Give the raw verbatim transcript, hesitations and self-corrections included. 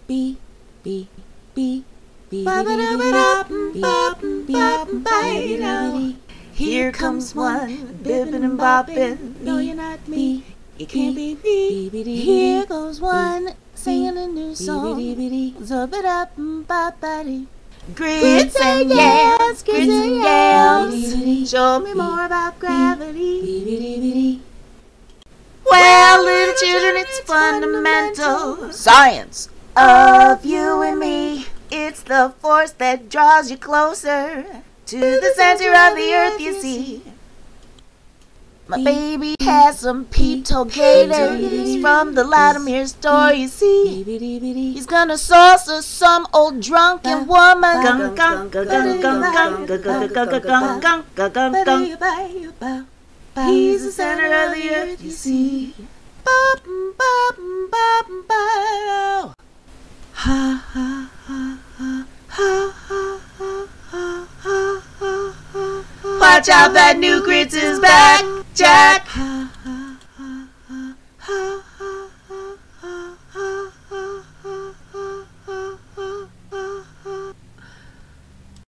B, B, B, B, Here comes one, bippin' and boppin'. No, you're not me. It can't be me. Here goes one, singing a new song. Zub-a-da-bum-bop-ba-dee. Grits and yams, grits and yams. Show me more about gravity. Well, little children, it's fundamental science of you and me. It's the force that draws you closer to the center of the earth, you see. My baby has some peep-toe gators from the Latimer store, you see. He's gonna saucer some old drunken woman. He's the center of the earth, you see. Ha ha ha ha ha ha ha ha ha. Watch out, that new grits is back.